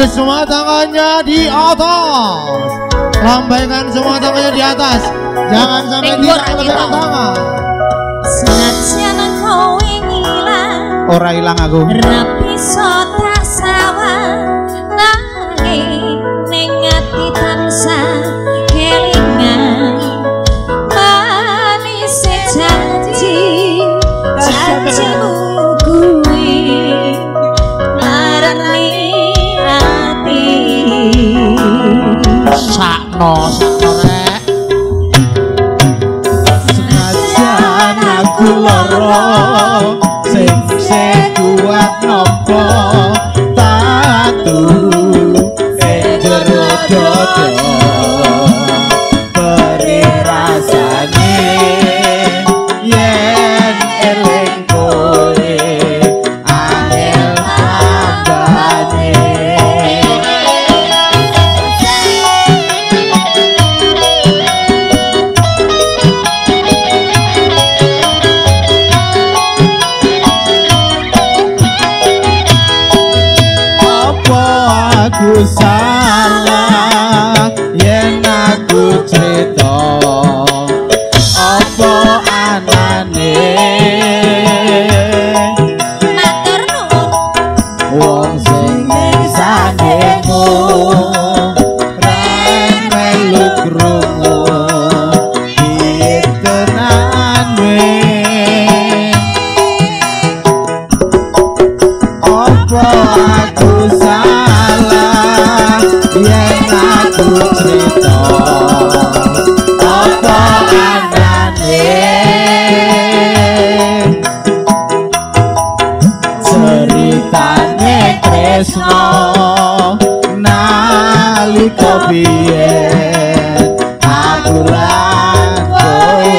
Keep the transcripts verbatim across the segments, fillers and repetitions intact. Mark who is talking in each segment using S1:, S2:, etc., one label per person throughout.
S1: semua tangannya di atas. Lambaikan semua tangannya di atas. Jangan sampai tidak lebihan tangan.
S2: Senajan kau ngilang,
S1: ora ilang aku.
S2: rapi sota sawah, nanging ning ati tansah kelingan. Manis janji, janjimu kuwi marani ati.
S1: Sakno, sakno rek. Senajan aku lara, sing sekuat nopo tatu ing jero dodo. Beri rasane yen eling kowe angel tambane. Aku salah yen aku cerita apa anane
S2: Matur nuwun
S1: wong sing sandengmu ren melu krungu ditenan we apa aku salah yen aku cerita apa anane ceritane tresno nalika biyen aku lan kowe.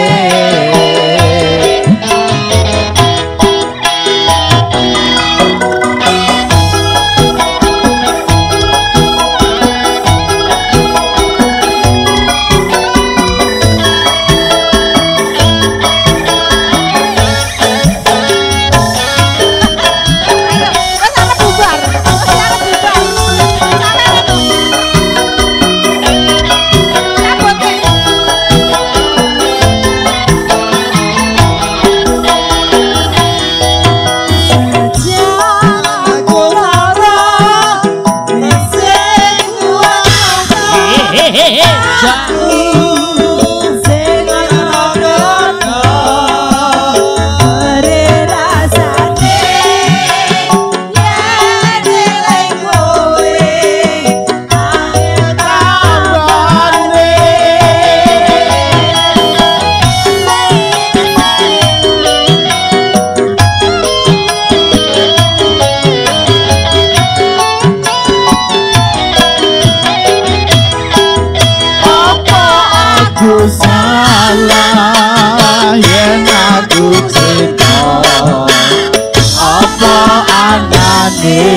S1: Aku salah yen aku cerita apa anane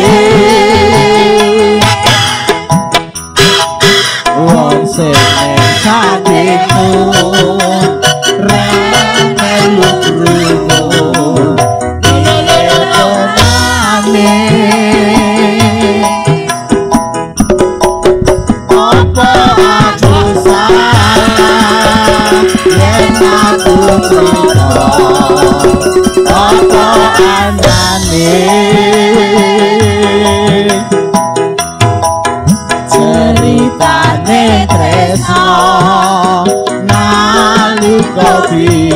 S1: wong sing sandengmu ren melu krungu ditenan apa aku salah yen aku cerita apa anane ceritane tresno nalika biyen